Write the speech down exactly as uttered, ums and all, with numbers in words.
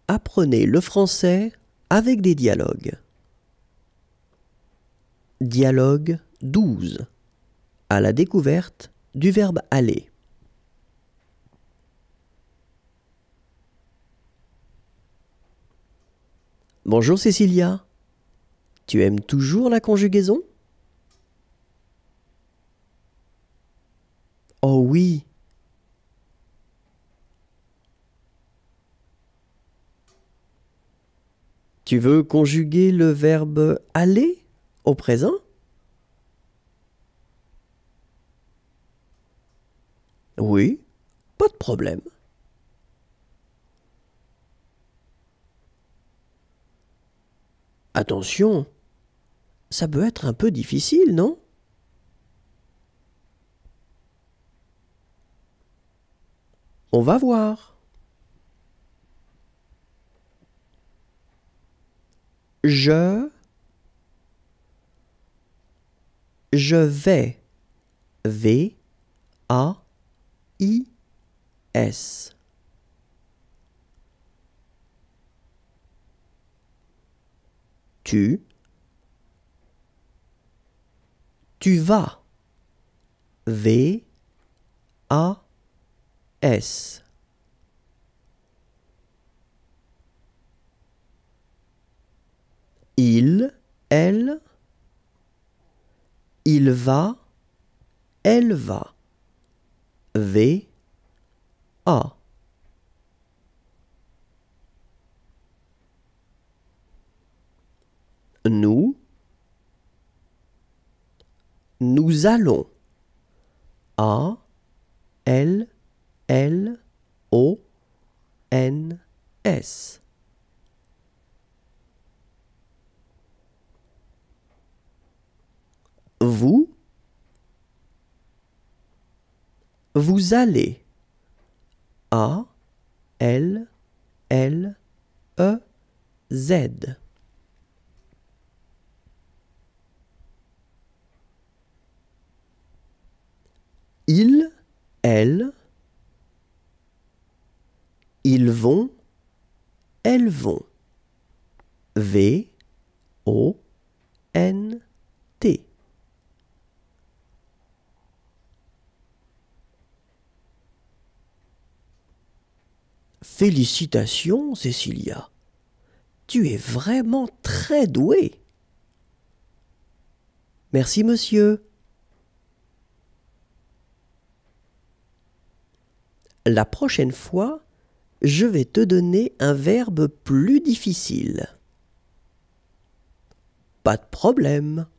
Apprenez le français avec des dialogues. Dialogue douze. À la découverte du verbe aller. Bonjour Cécilia. Tu aimes toujours la conjugaison? Oh oui. Tu veux conjuguer le verbe aller au présent? Oui, pas de problème. Attention, ça peut être un peu difficile, non? On va voir. Je, je vais, V, A, I, S. Tu, tu vas, V, A, S. Il, elle, il va, elle va, V, A. Nous, nous allons, A, L, L, O, N, S. Vous, vous allez, A, L, L, E, Z. Il, elle, ils vont, elles vont, V, O, N, T. Félicitations, Cécilia. Tu es vraiment très douée. Merci, monsieur. La prochaine fois, je vais te donner un verbe plus difficile. Pas de problème.